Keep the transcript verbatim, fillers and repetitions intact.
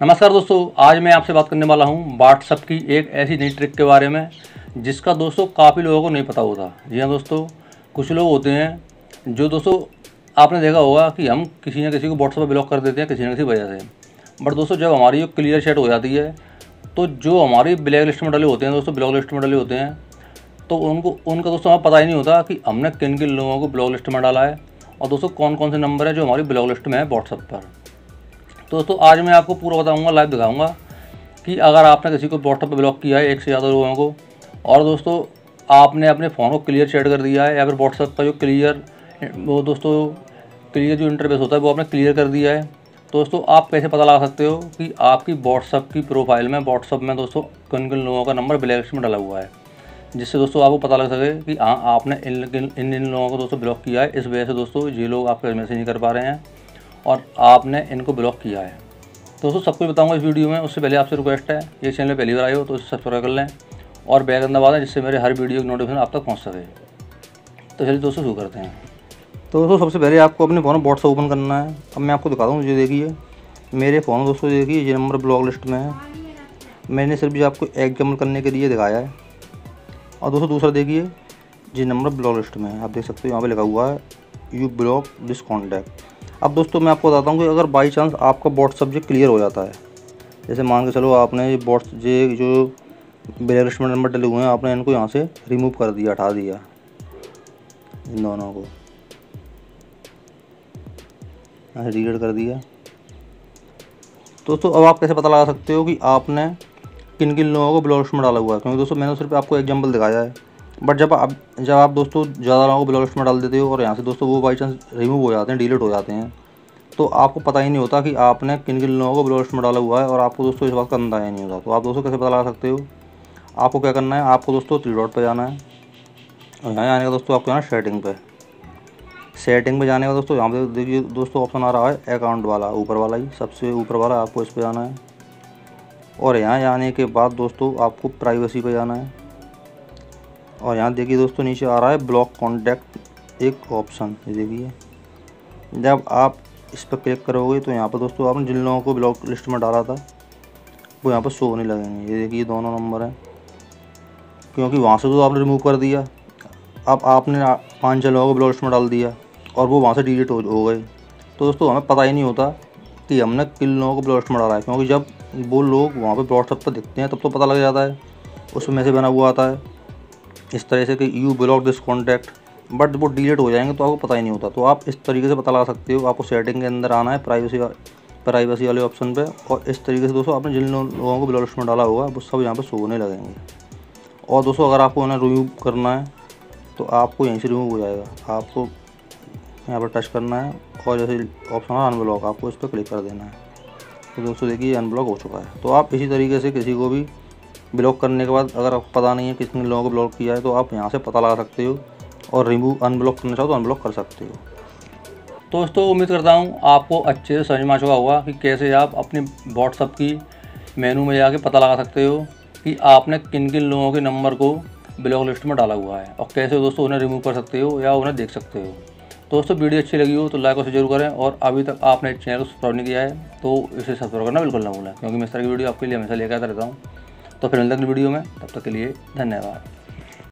नमस्कार दोस्तों, आज मैं आपसे बात करने वाला हूं व्हाट्सएप की एक ऐसी नई ट्रिक के बारे में जिसका दोस्तों काफ़ी लोगों को नहीं पता होता। जी हाँ दोस्तों, कुछ लोग होते हैं जो दोस्तों आपने देखा होगा कि हम किसी न किसी को व्हाट्सएप पर ब्लॉक कर देते हैं किसी न किसी वजह से। बट दोस्तों जब हमारी जो क्लियर चैट हो जाती है तो जो हमारी ब्लैक लिस्ट में डले होते हैं दोस्तों ब्लॉक लिस्ट में डले होते हैं तो उनको उनका दोस्तों हमें पता ही नहीं होता कि हमने किन किन लोगों को ब्लॉक लिस्ट में डाला है और दोस्तों कौन कौन से नंबर है जो हमारी ब्लॉक लिस्ट में है व्हाट्सएप पर। तो दोस्तों आज मैं आपको पूरा बताऊंगा, लाइव दिखाऊंगा कि अगर आपने किसी को व्हाट्सएप पर ब्लॉक किया है एक से ज़्यादा लोगों को, और दोस्तों आपने अपने फ़ोन को क्लियर चैट कर दिया है या फिर व्हाट्सएप का जो क्लियर वो दोस्तों क्लियर जो इंटरफेस होता है वो आपने क्लियर कर दिया है, तो दोस्तों आप कैसे पता लगा सकते हो कि आपकी व्हाट्सएप की प्रोफाइल में व्हाट्सएप में दोस्तों किन किन लोगों का नंबर ब्लैक लिस्ट में डाला हुआ है, जिससे दोस्तों आपको पता लग सके कि हाँ आपने इन इन इन लोगों को दोस्तों ब्लॉक किया है। इस वजह से दोस्तों ये लोग आपके मैसेज नहीं कर पा रहे हैं और आपने इनको ब्लॉक किया है। दोस्तों सब कुछ बताऊंगा इस वीडियो में। उससे पहले आपसे रिक्वेस्ट है, ये चैनल पहली बार आए हो तो इसे सब्सक्राइब कर लें और बेल आइकन दबा दें जिससे मेरे हर वीडियो की नोटिफिकेशन आप तक पहुंच सके। तो चलिए दोस्तों शुरू करते हैं। तो दोस्तों सबसे पहले आपको अपने फ़ोन में व्हाट्सएप ओपन करना है। अब मैं आपको दिखा दूँ, मुझे देखिए मेरे फ़ोन दोस्तों देखिए ये नंबर ब्लॉक लिस्ट में है। मैंने सिर्फ ये आपको एग्जाम्पल करने के लिए दिखाया है। और दोस्तों दूसरा देखिए ये नंबर ब्लॉक लिस्ट में है, आप देख सकते हो यहाँ पे लिखा हुआ है यू ब्लॉक दिस कॉन्टैक्ट। अब दोस्तों मैं आपको बताता हूँ कि अगर बाई चांस आपका व्हाट्सएप जो क्लियर हो जाता है, जैसे मान के चलो आपने ये व्हाट्स ये जो ब्लैक लिस्ट में नंबर डले हुए हैं आपने इनको यहाँ से रिमूव कर दिया, हटा दिया इन दोनों को, यहाँ से डिलीट कर दिया। दोस्तों अब आप कैसे पता लगा सकते हो कि आपने किन किन लोगों को ब्लॉक लिस्ट में डाला हुआ है, क्योंकि दोस्तों मैंने सिर्फ आपको एग्जांपल दिखाया है। बट जब आप जब आप दोस्तों ज़्यादा लोगों को ब्लॉक लिस्ट में डाल देते हो और यहाँ से दोस्तों वो बाई चांस रिमूव हो जाते हैं, डिलीट हो जाते हैं, तो आपको पता ही नहीं होता कि आपने किन किन लोगों को ब्लॉक लिस्ट में डाला हुआ है और आपको दोस्तों इस बात का अंदाजा ही नहीं होता। तो आप दोस्तों कैसे पता लगा सकते हो? आपको क्या करना है, आपको दोस्तों थ्री डॉट पर जाना है और यहाँ आने का दोस्तों आपको जाना सेटिंग पे। सेटिंग में जाने का दोस्तों यहाँ पे देखिए दोस्तों ऑप्शन आ रहा है अकाउंट वाला, ऊपर वाला ही सबसे ऊपर वाला, आपको इस पर जाना है। और यहाँ जाने के बाद दोस्तों आपको प्राइवेसी पे जाना है और यहाँ देखिए दोस्तों नीचे आ रहा है ब्लॉक कॉन्टैक्ट एक ऑप्शन, ये देखिए। जब आप इस पर क्लिक करोगे तो यहाँ पर दोस्तों आपने जिन लोगों को ब्लॉक लिस्ट में डाला था वो यहाँ पर शो होने लगेंगे। ये देखिए दोनों नंबर हैं, क्योंकि वहाँ से तो आपने रिमूव कर दिया। अब आपने पाँच छः लोगों को ब्लॉक लिस्ट में डाल दिया और वो वहाँ से डिलीट हो, हो गए। तो दोस्तों हमें पता ही नहीं होता कि हमने किन लोगों को ब्लॉक लिस्ट में डाला है, क्योंकि जब वो लोग वहाँ पर व्हाट्सएप पर दिखते हैं तब तो पता लग जाता है, उसमें मैसेज बना हुआ आता है इस तरह से कि you block this contact. But वो डिलीट हो जाएंगे तो आपको पता ही नहीं होता। तो आप इस तरीके से पता लगा सकते हो। आपको सेटिंग के अंदर आना है प्राइवेसी प्राइवेसी वाले ऑप्शन पे और इस तरीके से दोस्तों आपने जिन लोगों को ब्लॉक लिस्ट में डाला होगा वो सब यहाँ पर शो होने लगेंगे। और दोस्तों अगर आपको उन्हें रिमूव करना है तो आपको यहीं से रिमूव हो जाएगा। आपको यहाँ पर टच करना है और जैसे ऑप्शन है अनब्लॉक, आपको इस पर क्लिक कर देना है। तो दोस्तों देखिए अनब्लॉक हो चुका है। तो आप इसी तरीके से किसी को भी ब्लॉक करने के बाद अगर आपको पता नहीं है कितने लोगों को ब्लॉक किया है तो आप यहाँ से पता लगा सकते हो और रिमूव अनब्लॉक करना चाहो तो अनब्लॉक कर सकते हो। तो दोस्तों उम्मीद करता हूँ आपको अच्छे से समझ में आ चुका होगा कि कैसे आप अपने व्हाट्सएप की मेनू में जाके पता लगा सकते हो कि आपने किन किन लोगों के नंबर को ब्लॉक लिस्ट में डाला हुआ है और कैसे दोस्तों उन्हें रिमूव कर सकते हो या उन्हें देख सकते हो। दोस्तों वीडियो अच्छी लगी हो तो लाइक और शेयर जरूर करें और अभी तक आपने चैनल को सब्सक्राइब नहीं किया है तो इसे सब्सक्राइब करना बिल्कुल ना भूलें, क्योंकि मैं इस तरह की वीडियो आपके लिए हमेशा लेकर आता रहता हूँ। तो फिर मिलते हैं अगली वीडियो में, तब तक के लिए धन्यवाद।